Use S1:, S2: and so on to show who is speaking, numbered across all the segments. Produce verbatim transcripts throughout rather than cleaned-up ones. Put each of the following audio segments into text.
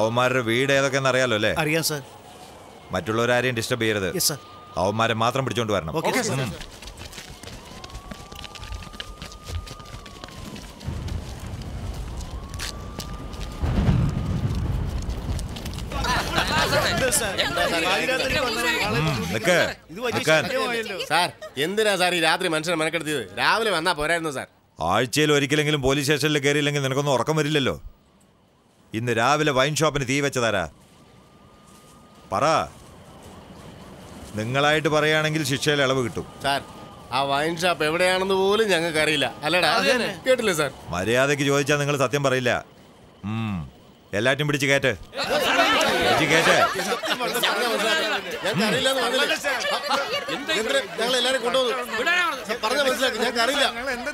S1: അവന്മാരുടെ വീട് ഏതൊക്കെയെന്ന് അറിയാലോ അല്ലേ?
S2: അറിയാം സാർ.
S1: മറ്റുള്ളവരാരെയും ഡിസ്റ്റർബ് ചെയ്യരുത്. അവന്മാരെ മാത്രം പിടിച്ചോണ്ട് വരണം.
S3: എന്തിനാ സാർ ഈ രാത്രി മനുഷ്യനെ മെനക്കെടുത്തിയത്? രാവിലെ വന്നാ പോരായിരുന്നു സാർ.
S1: ആഴ്ചയിൽ ഒരിക്കലെങ്കിലും പോലീസ് സ്റ്റേഷനിൽ കയറിയില്ലെങ്കിൽ നിനക്കൊന്നും ഉറക്കം വരില്ലല്ലോ. ഇന്ന് രാവിലെ വൈൻ ഷോപ്പിന് തീ വെച്ചതാരാ? പറ. നിങ്ങളായിട്ട് പറയുകയാണെങ്കിൽ ശിക്ഷയിൽ ഇളവ് കിട്ടും.
S3: സാർ, ആ വൈൻ ഷോപ്പ് എവിടെയാണെന്ന് പോലും ഞങ്ങൾക്ക് അറിയില്ല. അല്ലടാ, കേട്ടില്ലേ സാർ?
S1: മര്യാദയ്ക്ക് ചോദിച്ചാൽ നിങ്ങൾ സത്യം പറയില്ല. എല്ലാറ്റും പിടിച്ച് കയറ്റ്, പിടിച്ച് കയറ്റ്.
S3: ഞങ്ങൾ എല്ലാരും കൊണ്ടുപോകും. പറഞ്ഞ മനസ്സിലാക്കി, ഞങ്ങൾക്ക് അറിയില്ല.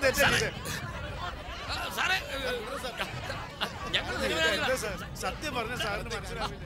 S2: സത്യം പറഞ്ഞ സാറിന് മനസ്സിലാവില്ല.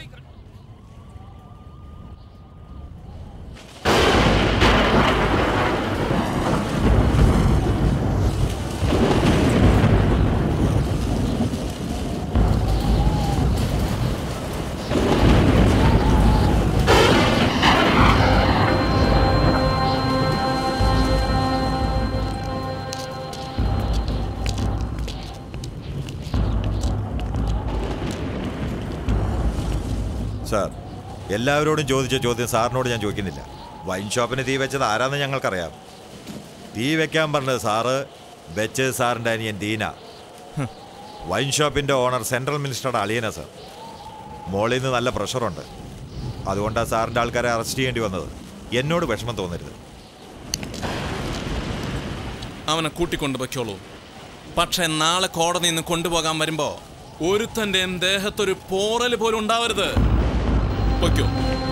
S1: സാർ, എല്ലാവരോടും ചോദിച്ച ചോദ്യം സാറിനോട് ഞാൻ ചോദിക്കുന്നില്ല. വൈൻ ഷോപ്പിന് തീ വെച്ചത് ആരാന്ന് ഞങ്ങൾക്കറിയാം. തീ വെക്കാൻ പറഞ്ഞത് സാറ്, വെച്ചത് സാറിൻ്റെ അനിയൻ ദീന. വൈൻ ഷോപ്പിൻ്റെ ഓണർ സെൻട്രൽ മിനിസ്റ്ററുടെ അളിയനാ സാർ. മോളിൽ നിന്ന് നല്ല പ്രഷറുണ്ട്. അതുകൊണ്ടാണ് സാറിൻ്റെ ആൾക്കാരെ അറസ്റ്റ് ചെയ്യേണ്ടി വന്നത്. എന്നോട് വിഷമം തോന്നരുത്.
S4: അവനെ കൂട്ടിക്കൊണ്ടു വയ്ക്കോളൂ. പക്ഷെ നാളെ കോടതിയിൽ നിന്ന് കൊണ്ടുപോകാൻ വരുമ്പോ ഒരുത്തൻ്റെയും ദേഹത്തൊരു പോറൽ പോലും ഉണ്ടാവരുത്. വയ്ക്കോ.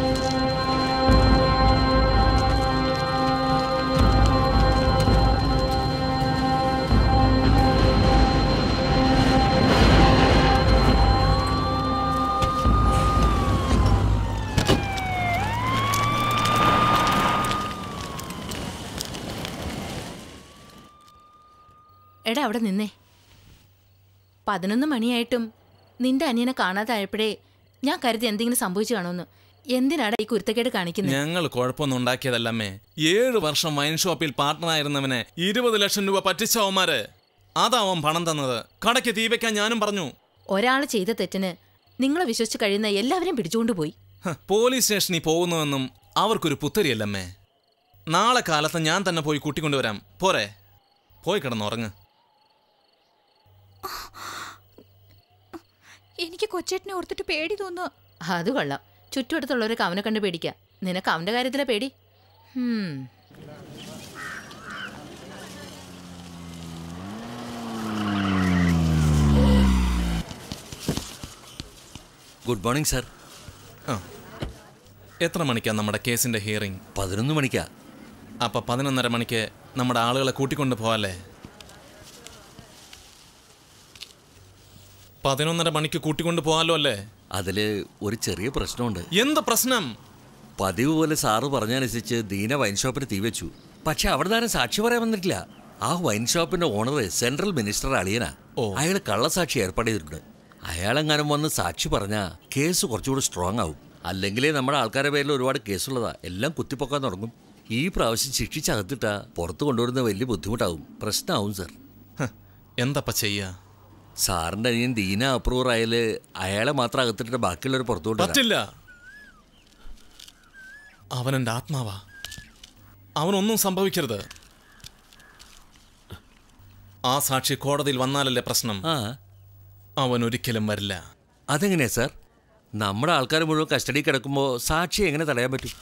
S5: എടാ, അവിടെ നിന്നേ. പതിനൊന്ന് മണിയായിട്ടും നിന്റെ അനിയനെ കാണാതായപ്പോഴേ ഞാൻ കരുതി എന്തെങ്കിലും സംഭവിച്ചു കാണുമെന്ന്. എന്തിനാടാ ഈ കുരുത്തക്കേട് കാണിക്കുന്നത്?
S4: ഞങ്ങൾ കുഴപ്പമൊന്നും ഉണ്ടാക്കിയതല്ലമ്മേ. ഏഴു വർഷം വൈൻ ഷോപ്പിൽ പാർട്ട്ണറായിരുന്നവനെ ഇരുപത് ലക്ഷം രൂപ പറ്റിച്ചവന്മാര്. അതാവൻ പണം തന്നത്. കടയ്ക്ക് തീ വെക്കാൻ ഞാനും പറഞ്ഞു.
S5: ഒരാൾ ചെയ്ത തെറ്റിന് നിങ്ങളെ വിശ്വസിച്ച് കഴിയുന്ന എല്ലാവരും പിടിച്ചുകൊണ്ടുപോയി.
S4: പോലീസ് സ്റ്റേഷനിൽ പോകുന്നുവെന്നും അവർക്കൊരു പുത്തരിയല്ലമ്മേ. നാളെ കാലത്ത് ഞാൻ തന്നെ പോയി കൂട്ടിക്കൊണ്ടുവരാം. പോരെ? പോയി കിടന്നുറങ്ങ്.
S6: എനിക്ക് കൊച്ചേട്ടനെ ഓർത്തിട്ട് പേടി തോന്നുക.
S5: അത് കൊള്ളാം. ചുറ്റുവട്ടത്തുള്ളവരൊക്കെ അവനെ കണ്ട് പേടിക്കാം. നിനക്ക് അവന്റെ കാര്യത്തിലെ പേടി.
S7: Good morning sir.
S4: ആ, എത്ര മണിക്കാണ് നമ്മുടെ കേസിന്റെ ഹിയറിംഗ്?
S7: പതിനൊന്ന് മണിക്കാ.
S4: അപ്പൊ പതിനൊന്നര മണിക്ക് നമ്മുടെ ആളുകളെ കൂട്ടിക്കൊണ്ട് പോവാല്ലേ? പതിനൊന്നര മണിക്ക് കൂട്ടിക്കൊണ്ട് പോകാലോ അല്ലേ?
S7: അതില് ഒരു ചെറിയ പ്രശ്നമുണ്ട്.
S4: എന്ത് പ്രശ്നം?
S7: പതിവ് പോലെ സാറ് പറഞ്ഞനുസരിച്ച് ദീന വൈൻ ഷോപ്പിന് തീ വെച്ചു. പക്ഷെ അവിടെ നിന്ന് സാക്ഷി പറയാൻ വന്നിട്ടില്ല. ആ വൈൻ ഷോപ്പിന്റെ ഓണർ സെൻട്രൽ മിനിസ്റ്റർ അളിയനാ. അയാൾ കള്ളസാക്ഷി ഏർപ്പാട് ചെയ്തിട്ടുണ്ട്. അയാളെങ്ങാനും വന്ന് സാക്ഷി പറഞ്ഞാൽ കേസ് കുറച്ചുകൂടി സ്ട്രോങ് ആവും. അല്ലെങ്കിലേ നമ്മുടെ ആൾക്കാരുടെ പേരിൽ ഒരുപാട് കേസുള്ളതാ. എല്ലാം കുത്തിപ്പൊക്കാൻ തുടങ്ങും. ഈ പ്രാവശ്യം ശിക്ഷിച്ചകത്തിട്ടാ പുറത്തു കൊണ്ടുവരുന്ന വലിയ ബുദ്ധിമുട്ടാവും. പ്രശ്നമാവും സാർ.
S4: എന്തപ്പ ചെയ്യാ?
S7: സാറിന്റെ അനിയൻ ദീന അപ്രൂവർ ആയാല് അയാളെ മാത്രം അകത്തിട്ട് ബാക്കിയുള്ളവർ പുറത്തു
S4: പറ്റില്ല. അവനെന്റെ ആത്മാവാ. അവനൊന്നും സംഭവിക്കരുത്. ആ സാക്ഷി കോടതിയിൽ വന്നാലല്ലേ പ്രശ്നം. അവൻ ഒരിക്കലും വരില്ല.
S7: അതെങ്ങനെയാ സാർ? നമ്മുടെ ആൾക്കാർ മുഴുവൻ കസ്റ്റഡി കിടക്കുമ്പോൾ സാക്ഷി എങ്ങനെ തടയാൻ പറ്റും?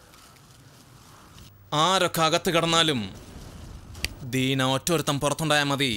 S4: ആരൊക്കെ അകത്ത് കിടന്നാലും ദീന ഒറ്റൊരുത്തം പുറത്തുണ്ടായാൽ മതി.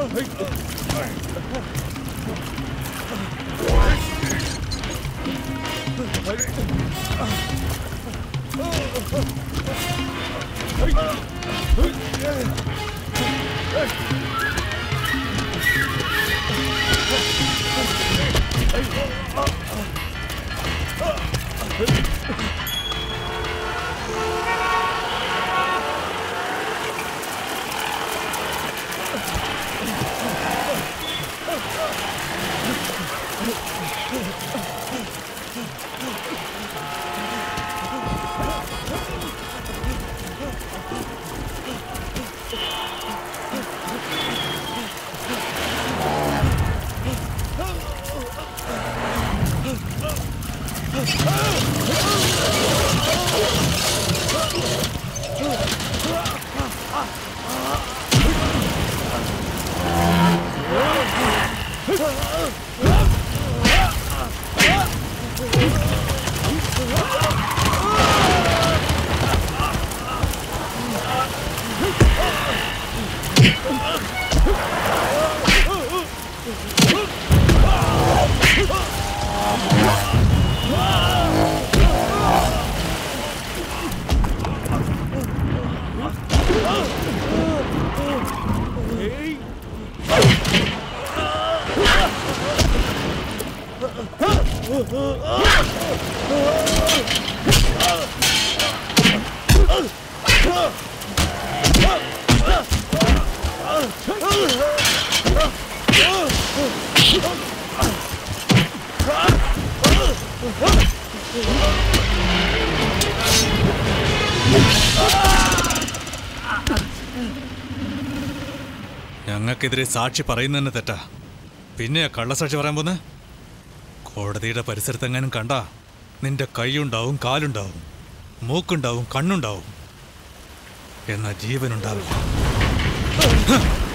S8: ഞങ്ങൾക്കെതിരെ സാക്ഷി പറയുന്നതന്നെ തെറ്റാ. പിന്നെയാ കള്ളസാക്ഷി പറയാൻ പോന്നെ? കോടതിയുടെ പരിസരത്തെങ്ങാനും കണ്ടാ നിന്റെ കൈയുണ്ടാവും, കാലുണ്ടാവും, മൂക്കുണ്ടാവും, കണ്ണുണ്ടാവും, എന്നാ ജീവനുണ്ടാവില്ല.